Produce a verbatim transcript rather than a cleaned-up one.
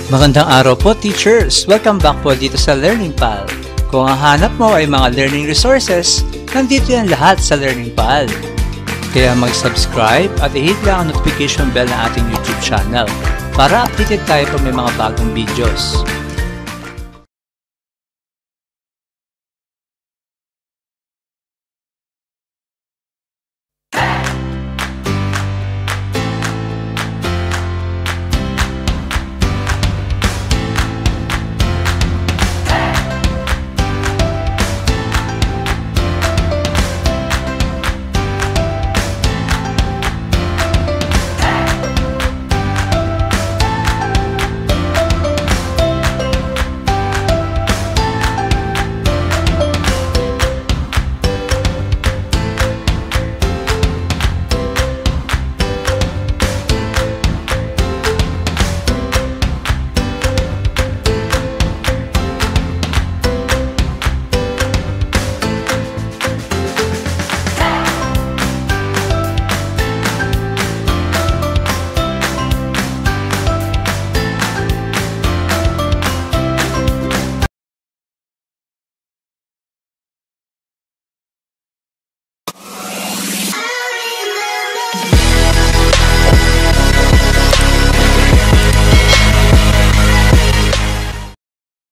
Magandang araw po, teachers! Welcome back po dito sa Learning Pal. Kung ang hanap mo ay mga learning resources, nandito yan lahat sa Learning Pal. Kaya mag-subscribe at i-hit lang ang notification bell ng ating YouTube channel para updated tayo pag may mga bagong videos.